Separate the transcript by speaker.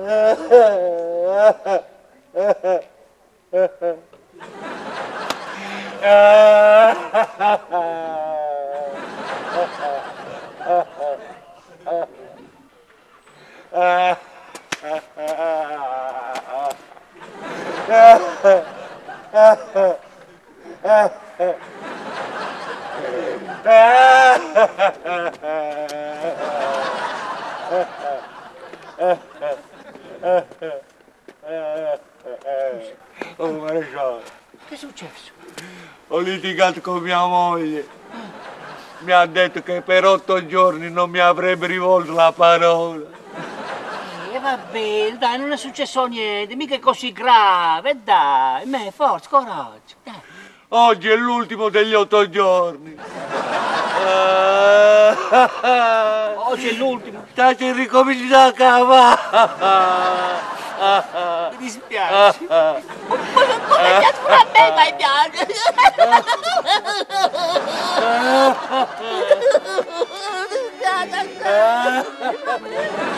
Speaker 1: Oh, maresciallo.
Speaker 2: Che è successo?
Speaker 1: Ho litigato con mia moglie. Mi ha detto che per 8 giorni non mi avrebbe rivolto la parola.
Speaker 2: E vabbè, dai, non è successo niente, mica è così grave, dai, forza, coraggio, dai.
Speaker 1: Oggi è l'ultimo degli 8 giorni.
Speaker 2: Oggi è l'ultimo.
Speaker 1: State ricominci da capo.
Speaker 2: Mi dispiace. Come piace pure a me, ma piace. Mi dispiace.